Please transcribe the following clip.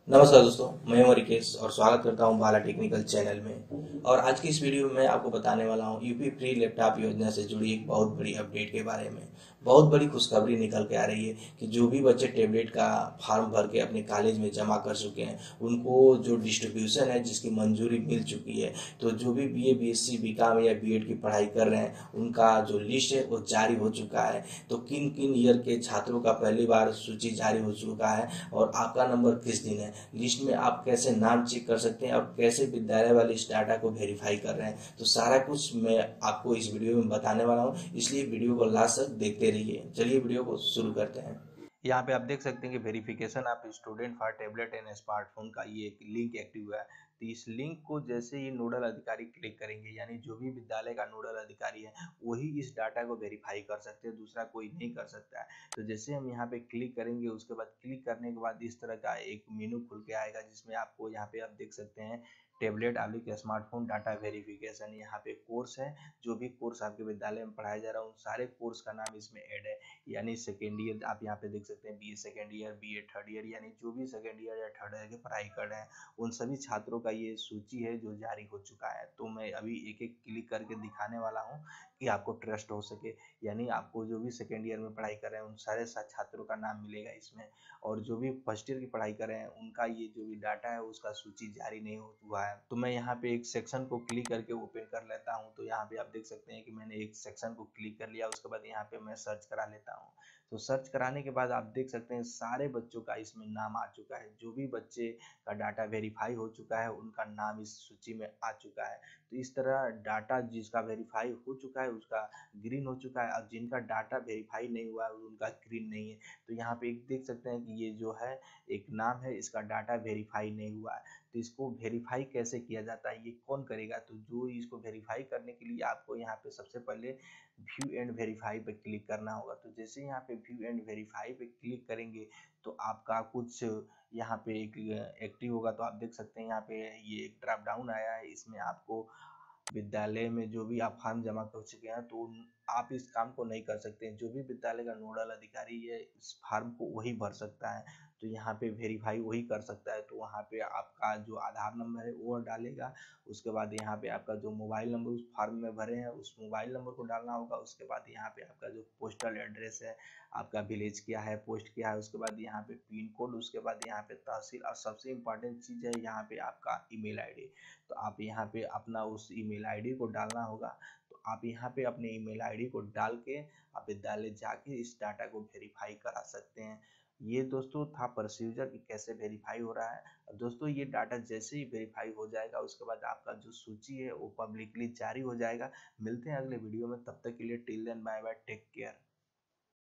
नमस्कार दोस्तों, मैं हूं रिकेश और स्वागत करता हूं बाला टेक्निकल चैनल में। और आज की इस वीडियो में मैं आपको बताने वाला हूं यूपी फ्री लैपटॉप योजना से जुड़ी एक बहुत बड़ी अपडेट के बारे में। बहुत बड़ी खुशखबरी निकल के आ रही है कि जो भी बच्चे टेबलेट का फॉर्म भर के अपने कॉलेज में जमा कर चुके हैं उनको जो डिस्ट्रीब्यूशन है जिसकी मंजूरी मिल चुकी है। तो जो भी बीए, बीएससी, बीकॉम या बीएड की पढ़ाई कर रहे हैं उनका जो लिस्ट है वो जारी हो चुका है। तो किन किन ईयर के छात्रों का पहली बार सूची जारी हो चुका है और आपका नंबर किस दिन है, लिस्ट में आप कैसे नाम चेक कर सकते हैं और कैसे विद्यालय वाले इस डाटा को वेरीफाई कर रहे हैं, तो सारा कुछ मैं आपको इस वीडियो में बताने वाला हूं। इसलिए वीडियो को लास्ट तक देखते रहिए। चलिए वीडियो को शुरू करते हैं। यहाँ पे आप देख सकते हैं कि verification of student for tablet and smartphone का ये एक लिंक एक्टिव हुआ है। तो इस लिंक को जैसे ही नोडल अधिकारी क्लिक करेंगे, यानी जो भी विद्यालय का नोडल अधिकारी है वही इस डाटा को वेरीफाई कर सकते हैं, दूसरा कोई नहीं कर सकता है। तो जैसे हम यहाँ पे क्लिक करेंगे, उसके बाद क्लिक करने के बाद इस तरह का एक मेनू खुल के आएगा जिसमें आपको यहाँ पे आप देख सकते हैं टेबलेट आलिक स्मार्टफोन डाटा वेरिफिकेशन। यहाँ पे कोर्स है, जो भी कोर्स आपके विद्यालय में पढ़ाया जा रहा है उन सारे कोर्स का नाम इसमें ऐड है। यानी सेकेंड ईयर आप यहाँ पे देख सकते हैं, BA second year, BA third year, यानी जो भी सेकेंड ईयर या थर्ड ईयर की पढ़ाई कर रहे हैं उन सभी छात्रों का ये सूची है जो जारी हो चुका है। तो मैं अभी एक एक क्लिक करके दिखाने वाला हूँ कि आपको ट्रस्ट हो सके। यानी आपको जो भी सेकेंड ईयर में पढ़ाई कर रहे हैं उन सारे छात्रों का नाम मिलेगा इसमें, और जो भी फर्स्ट ईयर की पढ़ाई कर रहे हैं उनका ये जो भी डाटा है उसका सूची जारी नहीं हुआ है। तो मैं यहाँ पे एक सेक्शन को क्लिक करके ओपन कर लेता हूँ। तो यहाँ पे आप देख सकते हैं कि मैंने एक सेक्शन को क्लिक कर लिया। उसके बाद यहाँ पे मैं सर्च करा लेता हूँ। तो सर्च कराने के बाद आप देख सकते हैं सारे बच्चों का इसमें नाम आ चुका है। जो भी बच्चे का डाटा वेरीफाई हो चुका है उनका नाम इस सूची में आ चुका है। तो इस तरह डाटा जिसका वेरीफाई हो चुका है उसका ग्रीन हो चुका है, और जिनका डाटा वेरीफाई नहीं हुआ है उनका ग्रीन नहीं है। तो यहाँ पे एक देख सकते हैं कि ये जो है एक नाम है, इसका डाटा वेरीफाई नहीं हुआ है। तो इसको वेरीफाई कैसे किया जाता है, ये कौन करेगा? तो जो इसको वेरीफाई करने के लिए आपको यहाँ पे सबसे पहले व्यू एंड वेरीफाई पे क्लिक करना होगा। तो जैसे यहाँ पे व्यू एंड वेरीफाई पे क्लिक करेंगे तो आपका कुछ यहाँ पे एक एक्टिव होगा। तो आप देख सकते हैं यहाँ पे ये एक ड्रॉप डाउन आया है, इसमें आपको विद्यालय में जो भी आप फॉर्म जमा कर चुके हैं तो आप इस काम को नहीं कर सकते हैं। जो भी विद्यालय का नोडल अधिकारी है इस फॉर्म को वही भर सकता है। तो यहाँ पे वेरीफाई वही कर सकता है। तो वहाँ पे आपका जो आधार नंबर है वो डालेगा। उसके बाद यहाँ पे आपका जो मोबाइल नंबर उस फॉर्म में भरे हैं उस मोबाइल नंबर को डालना होगा। उसके बाद यहाँ पे आपका जो पोस्टल एड्रेस है, आपका विलेज क्या है, पोस्ट क्या है, उसके बाद यहाँ पे पिन कोड, उसके बाद यहाँ पे तहसील, और सबसे इम्पोर्टेंट चीज़ है यहाँ पे आपका ईमेल आईडी। तो आप यहाँ पे अपना उस ईमेल आईडी को डालना होगा। तो आप यहाँ पे अपने ईमेल आईडी को डाल के आप विद्यालय जाके इस डाटा को वेरीफाई करा सकते हैं। ये दोस्तों था प्रोसीजर कि कैसे वेरीफाई हो रहा है। दोस्तों ये डाटा जैसे ही वेरीफाई हो जाएगा उसके बाद आपका जो सूची है वो पब्लिकली जारी हो जाएगा। मिलते हैं अगले वीडियो में, तब तक के लिए till then bye bye, take care.